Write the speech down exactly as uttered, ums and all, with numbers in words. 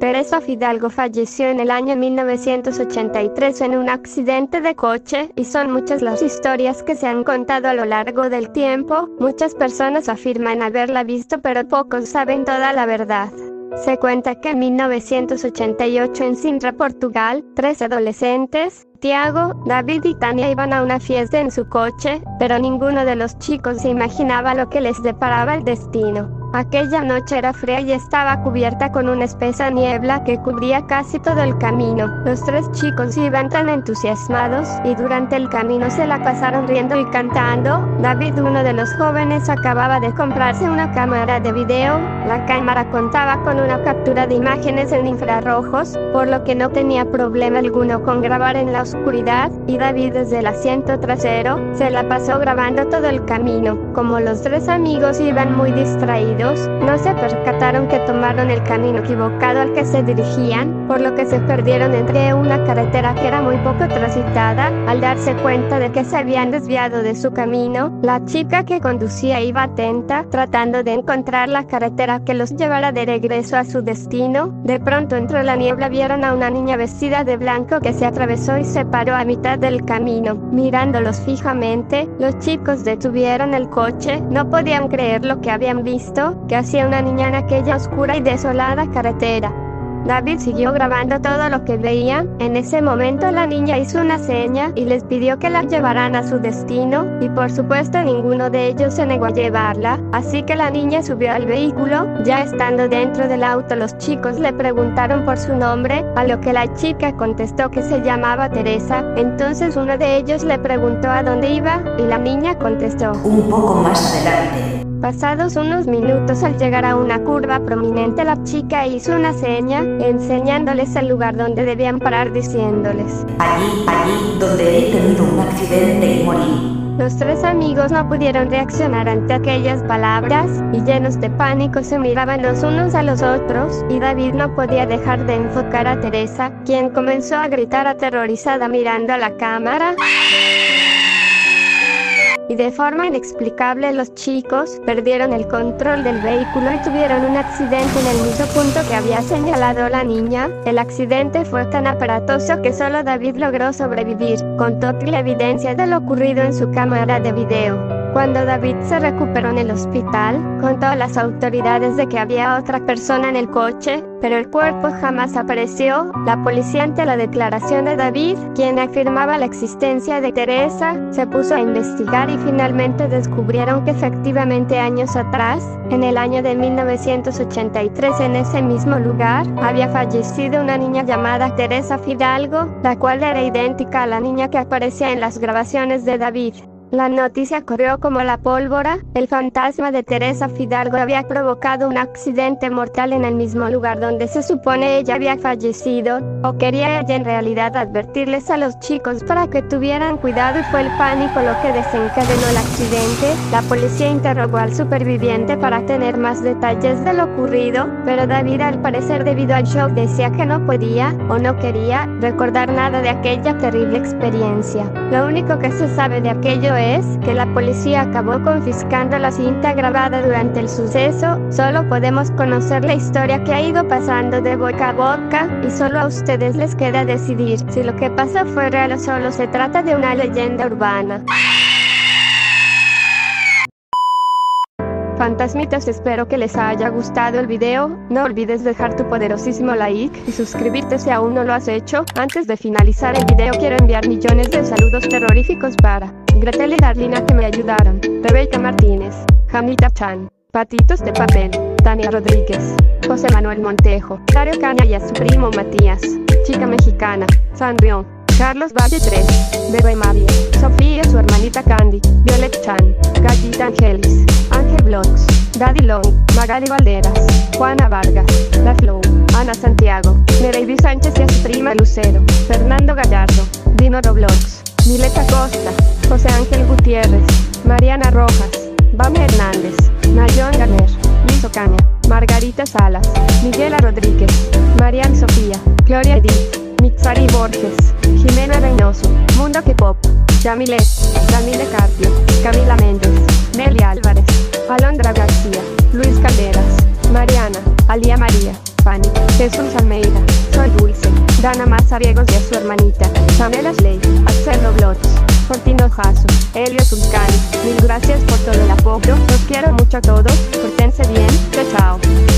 Teresa Fidalgo falleció en el año mil novecientos ochenta y tres en un accidente de coche, y son muchas las historias que se han contado a lo largo del tiempo. Muchas personas afirman haberla visto, pero pocos saben toda la verdad. Se cuenta que en mil novecientos ochenta y ocho en Sintra, Portugal, tres adolescentes, Tiago, David y Tania, iban a una fiesta en su coche, pero ninguno de los chicos se imaginaba lo que les deparaba el destino. Aquella noche era fría y estaba cubierta con una espesa niebla que cubría casi todo el camino. Los tres chicos iban tan entusiasmados, y durante el camino se la pasaron riendo y cantando. David, uno de los jóvenes, acababa de comprarse una cámara de video. La cámara contaba con una captura de imágenes en infrarrojos, por lo que no tenía problema alguno con grabar en la oscuridad, y David desde el asiento trasero se la pasó grabando todo el camino. Como los tres amigos iban muy distraídos, no se percataron que tomaron el camino equivocado al que se dirigían, por lo que se perdieron entre una carretera que era muy poco transitada. Al darse cuenta de que se habían desviado de su camino, la chica que conducía iba atenta, tratando de encontrar la carretera que los llevara de regreso a su destino. De pronto, entre la niebla, vieron a una niña vestida de blanco que se atravesó y se paró a mitad del camino. Mirándolos fijamente, los chicos detuvieron el coche. No podían creer lo que habían visto. ¿Qué hacía una niña en aquella oscura y desolada carretera? David siguió grabando todo lo que veía. En ese momento la niña hizo una seña y les pidió que la llevaran a su destino, y por supuesto ninguno de ellos se negó a llevarla, así que la niña subió al vehículo. Ya estando dentro del auto, los chicos le preguntaron por su nombre, a lo que la chica contestó que se llamaba Teresa. Entonces uno de ellos le preguntó a dónde iba, y la niña contestó: un poco más adelante. Pasados unos minutos, al llegar a una curva prominente, la chica hizo una seña, enseñándoles el lugar donde debían parar, diciéndoles: allí, allí, donde he tenido un accidente y morí. Los tres amigos no pudieron reaccionar ante aquellas palabras, y llenos de pánico se miraban los unos a los otros, y David no podía dejar de enfocar a Teresa, quien comenzó a gritar aterrorizada mirando a la cámara. Y de forma inexplicable los chicos perdieron el control del vehículo y tuvieron un accidente en el mismo punto que había señalado la niña. El accidente fue tan aparatoso que solo David logró sobrevivir, con toda la evidencia de lo ocurrido en su cámara de video. Cuando David se recuperó en el hospital, contó a las autoridades de que había otra persona en el coche, pero el cuerpo jamás apareció. La policía, ante la declaración de David, quien afirmaba la existencia de Teresa, se puso a investigar y finalmente descubrieron que efectivamente años atrás, en el año de mil novecientos ochenta y tres, en ese mismo lugar, había fallecido una niña llamada Teresa Fidalgo, la cual era idéntica a la niña que aparecía en las grabaciones de David. La noticia corrió como la pólvora. El fantasma de Teresa Fidalgo había provocado un accidente mortal en el mismo lugar donde se supone ella había fallecido. ¿O quería ella en realidad advertirles a los chicos para que tuvieran cuidado, y fue el pánico lo que desencadenó el accidente? La policía interrogó al superviviente para tener más detalles de lo ocurrido, pero David, al parecer debido al shock, decía que no podía o no quería recordar nada de aquella terrible experiencia. Lo único que se sabe de aquello es que la policía acabó confiscando la cinta grabada durante el suceso. Solo podemos conocer la historia que ha ido pasando de boca a boca, y solo a ustedes les queda decidir si lo que pasó fue real o solo se trata de una leyenda urbana. Fantasmitas, espero que les haya gustado el video. No olvides dejar tu poderosísimo like y suscribirte si aún no lo has hecho. Antes de finalizar el video, quiero enviar millones de saludos terroríficos para Gretel y Darlina, que me ayudaron, Rebeca Martínez, Jamita Chan, Patitos de Papel, Tania Rodríguez, José Manuel Montejo, Dario Caña y a su primo Matías, Chica Mexicana, Sanrión, Carlos Valle tres, Bebé Mario, Sofía y su hermanita Candy, Violet Chan, Gallita Angelis, Ángel Vlogs, Daddy Long, Magali Valderas, Juana Vargas, La Flow, Ana Santiago, Nereidy Sánchez y a su prima Lucero, Fernando Gallardo, Dino Roblox, Mileta Costa, José Ángel Gutiérrez, Mariana Rojas, Bame Hernández, Nayon Garner, Liz Ocaña, Margarita Salas, Miguela Rodríguez, Marian Sofía, Gloria Edith, Mitsari Borges, Jimena Reynoso, Mundo K-Pop, Yamilet, Danile Carpio, Camila Méndez, Nelly Álvarez, Alondra García, Luis Calderas, Mariana, Alía María, Fanny. Jesús Almeida, Soy Dulce, Dana Mazariegos y a su hermanita, Chanel Ashley, Axelo Blots, Fortino Jasso, Helio Sulcán. Mil gracias por todo el apoyo, los quiero mucho a todos, pórtense bien, chao chao.